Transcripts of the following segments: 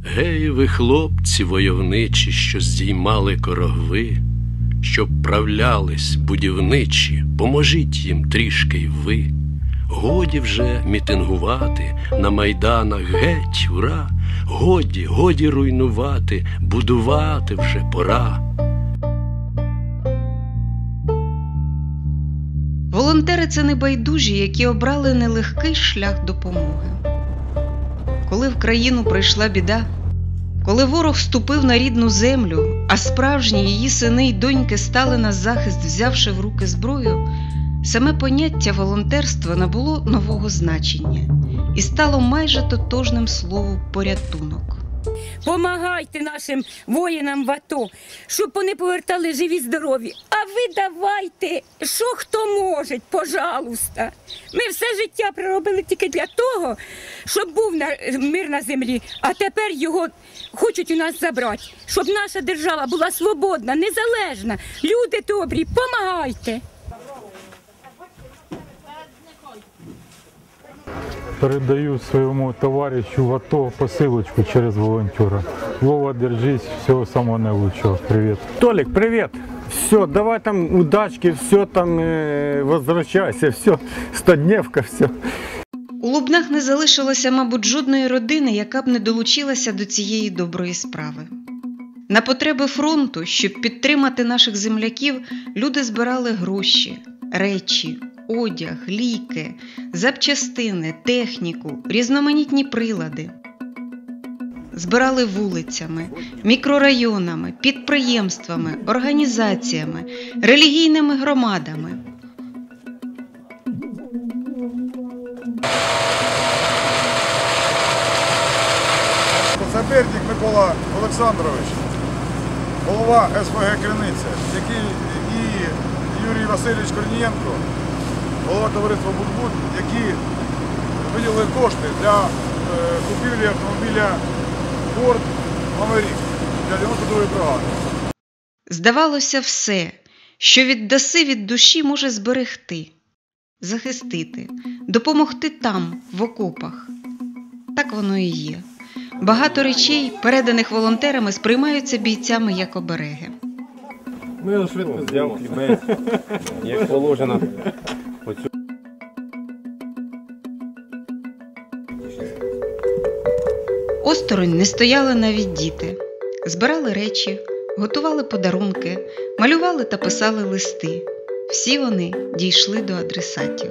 Гей, ви, хлопці войовничі, що здіймали корогви, що правлялись будівничі, поможіть їм трішки й ви. Годі вже мітингувати на майданах, геть, ура! Годі, годі руйнувати, будувати вже пора. Волонтери – це небайдужі, які обрали нелегкий шлях допомоги. Коли в країну прийшла біда, коли ворог ступив на рідну землю, а справжні її сини й доньки стали на захист, взявши в руки зброю, саме поняття волонтерства набуло нового значення і стало майже тотожним слову «порятунок». Помагайте нашим воїнам в АТО, щоб вони повертали живі-здорові. А ви давайте, що хто може, пожалуйста. Ми все життя проробили тільки для того, щоб був мир на землі, а тепер його хочуть у нас забрати. Щоб наша держава була свободна, незалежна. Люди добрі, помагайте. Передаю своему товарищу в АТО посылочку через волонтера. Вова, держись, всего самого наилучшего. Привет. Толик, привет. Все, давай там удачки, все там, возвращайся, все, 100-дневка, все. У Лубнах не залишилося, мабуть, жодної родини, яка б не долучилася до цієї доброї справи. На потреби фронту, щоб підтримати наших земляків, люди збирали гроші, речі, одяг, ліки, запчастини, техніку, різноманітні прилади. Збирали вулицями, мікрорайонами, підприємствами, організаціями, релігійними громадами. Сабирник Микола Олександрович, голова СВГ Криниця, який і Юрій Васильович Корнієнко, голова товариства «Будбуд», які виділили кошти для купівлі автомобіля Ford Maverick для 92-ї бригади. Здавалося, все, що віддаси від душі, може зберегти, захистити, допомогти там, в окопах. Так воно і є. Багато речей, переданих волонтерами, сприймаються бійцями як обереги. Ми його швидко взяв, хлібець, як положено. Осторонь не стояли навіть діти. Збирали речі, готували подарунки, малювали та писали листи. Всі вони дійшли до адресатів.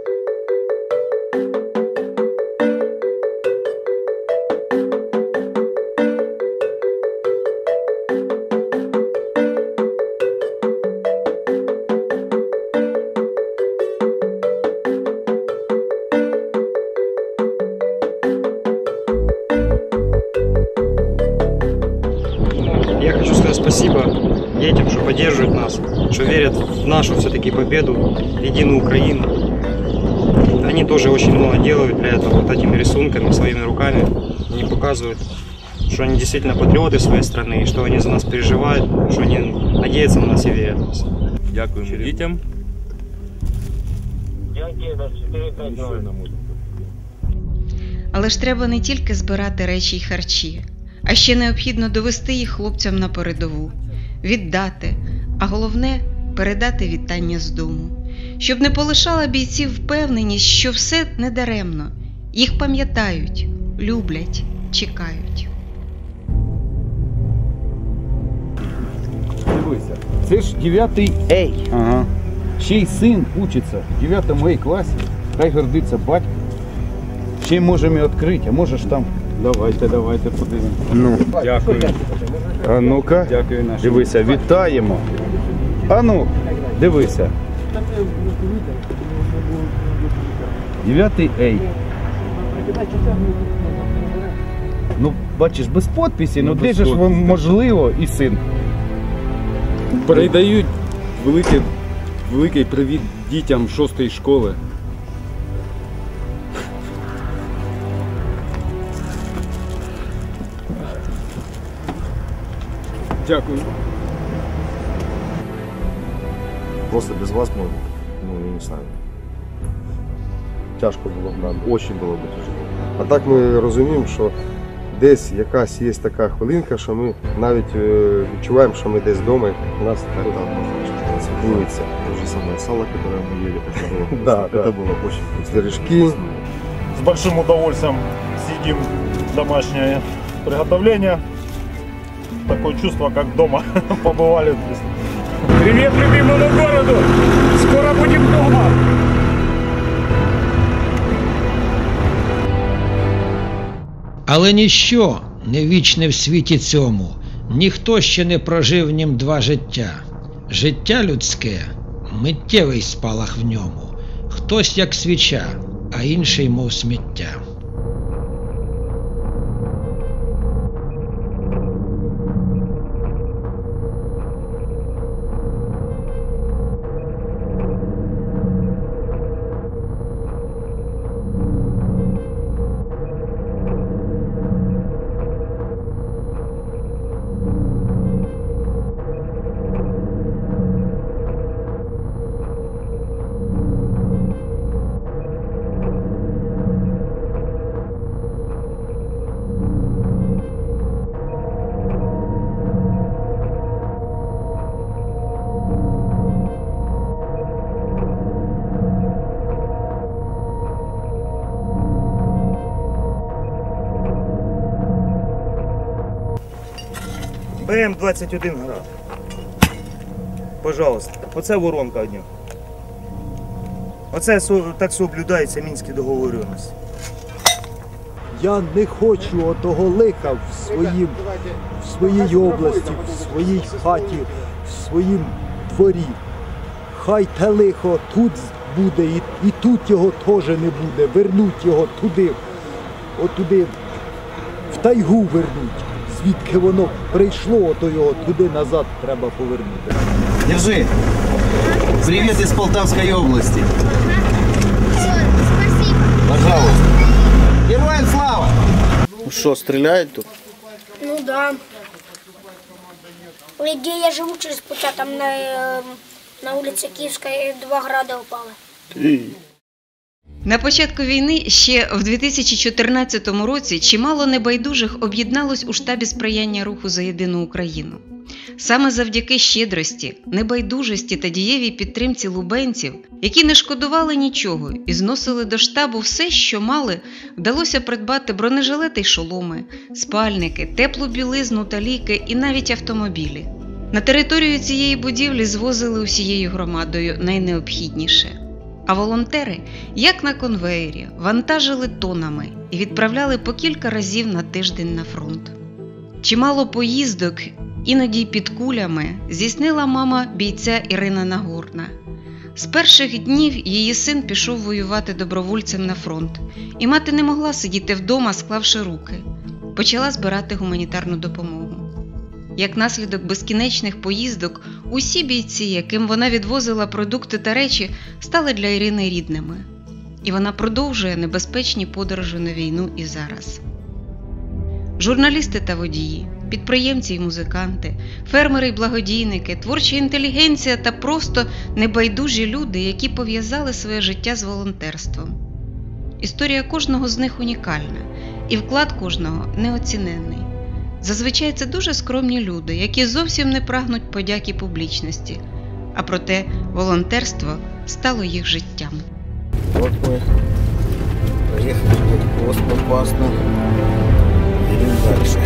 Я хочу сказать спасибо детям, что поддерживают нас, что верят в нашу все-таки победу, в единую Украину. Они тоже очень много делают для этого, вот этими рисунками, своими руками. Они показывают, что они действительно патриоты своей страны, что они за нас переживают, что они надеются на нас и верят в нас. Дякуємо дітям. Але ж треба не тільки збирати речі й харчі, а ще необхідно довести їх хлопцям на передову, віддати, а головне – передати вітання з дому. Щоб не полишала бійців впевненість, що все недаремно. Їх пам'ятають, люблять, чекають. Дивися, це ж 9-й А. Ага. Ще й син учиться в 9-му А класі. Хай гордиться батько. Ще й можемо і відкрити, а можеш там. Давайте подивимося. Ну, Дякую. а ну-ка, Дякую нашим. дивися, вітаємо. А ну, дивися. 9-й А. Ну, бачиш, без підписі, ну де ж вам можливо і син. Передають великий привіт дітям 6-ї школи. Дякую. Просто без вас мы, я не знаю. Тяжко було, правда. Очень було б тяжко. А так ми розуміємо, що десь якась є така хвилинка, що ми навіть відчуваємо, що ми десь вдома, у нас світлується. То же самое сало, которое мы ели, Да, это было очень вкусно. Пиріжки. С большим удовольствием съедим домашнее приготовление. Такое чувство, как дома побывали здесь. Привет любимому городу! Скоро будем дома! Але ніщо не вічне в світі цьому, ніхто ще не прожив в нім 2 життя. Життя людське – миттєвий спалах в ньому, хтось як свіча, а інший мов сміття. БМ-21 град. Пожалуйста. Оце воронка одня. Оце так соблюдаються мінські договоренності. Я не хочу отого лиха в своїй області, в своїй хаті, в своїм дворі. Хай те лихо тут буде і тут його теж не буде. Вернуть його туди, отуди, в тайгу вернуть. Звідки воно прийшло, то його туди назад треба повернути. Держи. Привет из Полтавской области. Спасибо. Пожалуйста. Героям слава! Ну що, стріляють тут? Ну да. Где я живу через Путя, там на улице Киевской 2 града упало. На початку війни, ще в 2014 році, чимало небайдужих об'єдналось у штабі сприяння руху за єдину Україну. Саме завдяки щедрості, небайдужості та дієвій підтримці лубенців, які не шкодували нічого і зносили до штабу все, що мали, вдалося придбати бронежилети й шоломи, спальники, теплу білизну та ліки і навіть автомобілі. На територію цієї будівлі звозили усією громадою найнеобхідніше. А волонтери, як на конвеєрі, вантажили тонами і відправляли по кілька разів на тиждень на фронт. Чимало поїздок, іноді й під кулями, здійснила мама бійця Ірина Нагорна. З перших днів її син пішов воювати добровольцем на фронт, і мати не могла сидіти вдома, склавши руки. Почала збирати гуманітарну допомогу. Як наслідок безкінечних поїздок, усі бійці, яким вона відвозила продукти та речі, стали для Ірини рідними. І вона продовжує небезпечні подорожі на війну і зараз. Журналісти та водії, підприємці і музиканти, фермери і благодійники, творча інтелігенція та просто небайдужі люди, які пов'язали своє життя з волонтерством. Історія кожного з них унікальна, і вклад кожного неоціненний. Зазвичай це дуже скромні люди, які зовсім не прагнуть подяки публічності, а проте волонтерство стало їх життям. Вот мы проехали под пост Попасну. Едем дальше.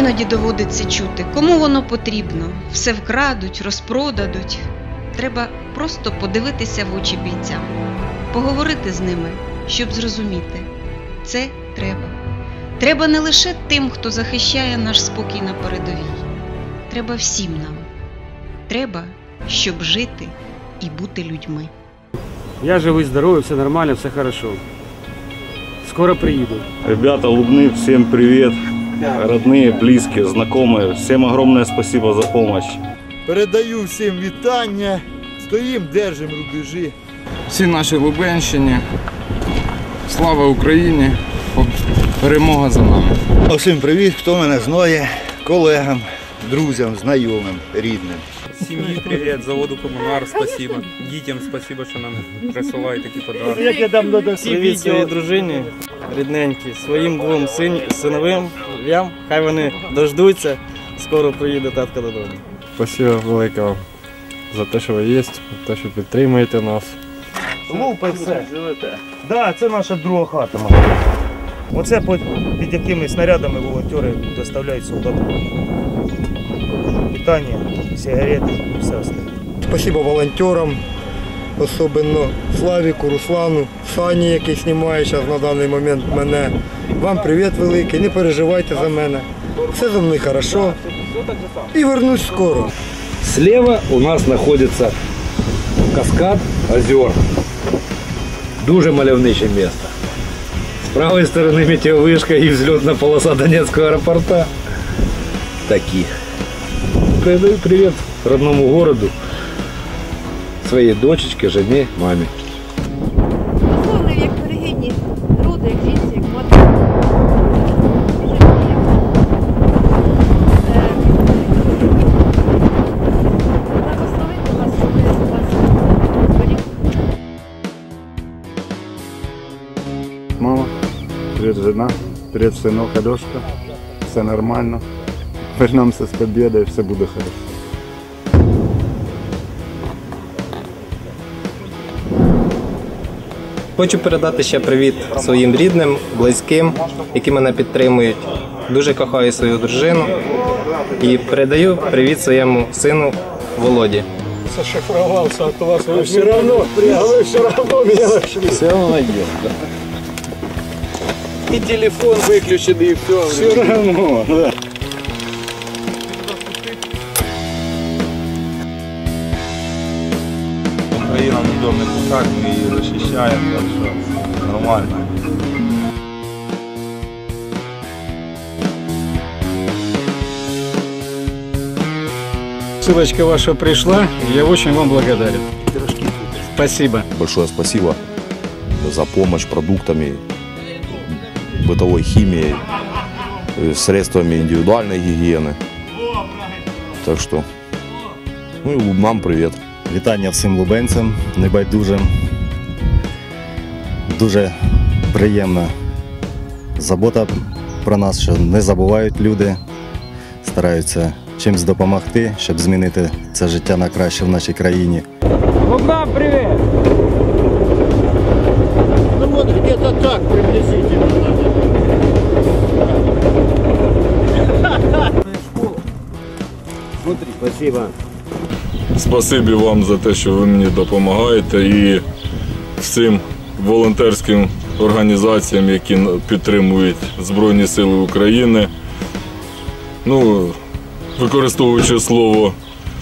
Іноді доводиться чути, кому воно потрібно. Все вкрадуть, розпродадуть. Треба просто подивитися в очі бійцям, поговорити з ними, щоб зрозуміти. Це треба. Треба не лише тим, хто захищає наш спокій на передовій. Треба всім нам. Треба, щоб жити і бути людьми. Я живий, здоровий, все нормально, все хорошо. Скоро приеду. Ребята, Лубны, всем привет. Родные, близкие, знакомые. Всем огромное спасибо за помощь. Передаю всім вітання. Стоїм, держим рубежі. Всі наші Лубенщині. Слава Україні. Перемога за нами. Всім привіт, хто мене знає, колегам, друзям, знайомим, рідним. Сім'ї привіт, заводу Комунар, спасибо. Дітям спасибо, що нам присилають такі подарунки. Як я дам привіт своїй дружині, рідненькій, своїм двом синовим, хай вони дождуться, скоро приїде татко додому. Спасибо велике вам за те, що ви є, за те, що підтримуєте нас. Лупай все. Так, це наша друга хата. Оце під якими снарядами волонтери доставляють солдатам. Питання, сигарети і все остальне. Спасибо волонтерам, особливо Славіку, Руслану, Сані, який знімає зараз на даний момент мене. Вам привіт великий, не переживайте за мене. Все зі мною добре. І вернусь скоро. Слева у нас знаходиться каскад озер. Дуже мальовниче місце. С правой стороны метеовышка и взлетная полоса Донецкого аэропорта. Такие. Передаю привет родному городу, своей дочечке, жене, маме. Висловлюю як перегідні роду, як жінці, як мати. Благословити вас, щоб ви вас зберіг. Мама, привет, жена, привет, сынок, Алешка. Все нормально. Вернемся с победой, все буде хорошо. Хочу передати ще привіт своїм рідним, близьким, які мене підтримують. Дуже кохаю свою дружину і передаю привіт своєму сину Володі. Зашифровался от вас, вы все равно меня нашли. Все равно найдем, да? И телефон выключен, и все. Все равно, да. Україна ніде не пускать, ми її захищаємо, так що нормально. Ссылочка ваша пришла, я очень вам благодарен. Спасибо. Большое спасибо за помощь продуктами, бытовой химией, средствами индивидуальной гигиены. Так что, ну и Лубнам привет. Вітання всім лубенцям, небайдужим. Дуже приємна забота про нас, що не забувають люди, стараються чимось допомогти, щоб змінити це життя на краще в нашій країні. Лубнам привет! Ну вот где-то так приблизительно. Смотри, спасибо. Спасибі вам за те, що ви мені допомагаєте, і всім волонтерським організаціям, які підтримують Збройні Сили України. Ну, використовуючи слово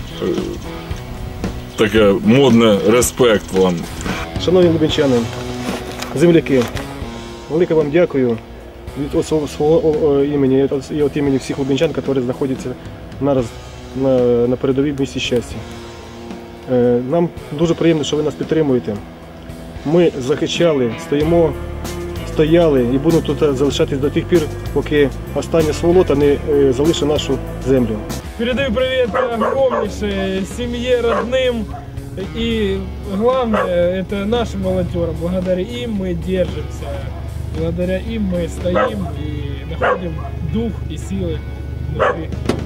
таке модне, респект вам. Шановні лубенчани, земляки, велике вам дякую від свого імені і від імені всіх лубенчан, які знаходяться на передовій в місті щастя. Нам дуже приємно, що ви нас підтримуєте. Ми захищали, стояли і будемо тут залишатись до тих пір, поки остання сволота не залишить нашу землю. Передаю привет огромнейшей семье, родным. И главное, это нашим волонтерам. Благодаря им мы держимся. Благодаря им мы стоим и находим дух и силы внутри.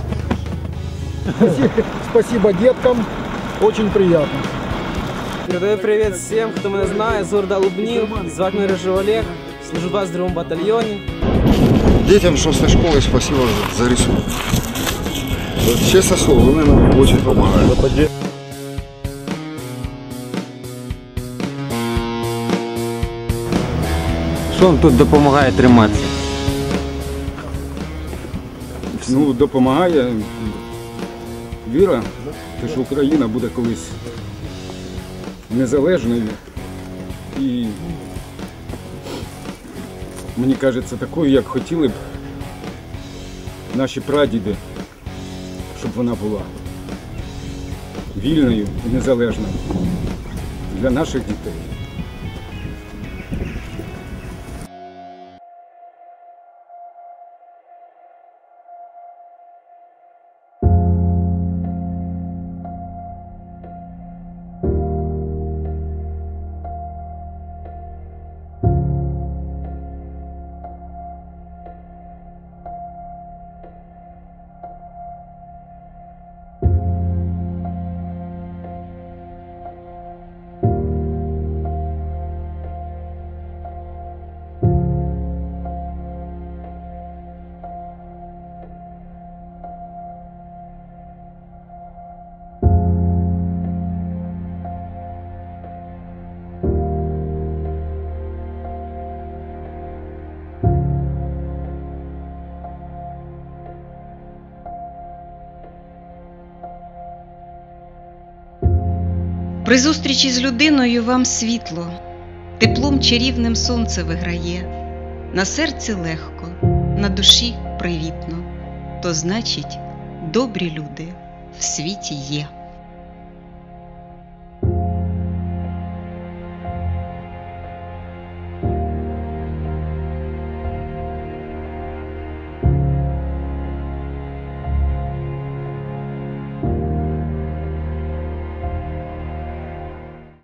Спасибо деткам, очень приятно. Передаю привет всем, кто меня знает, з города Лубнів, звати мене Рижий Олег. служу в 22-му батальйоні. Детям 6 школи спасибо за рисунок. Честное слово, вони нам очень помогают. Що вам тут допомагає триматися? Ну, допомагає віра, те, що Україна буде колись незалежною і, мені кажеться, такою, як хотіли б наші прадіди, щоб вона була вільною і незалежною для наших дітей. При зустрічі з людиною вам світло, теплом чарівним сонце виграє, на серці легко, на душі привітно, то значить, добрі люди в світі є.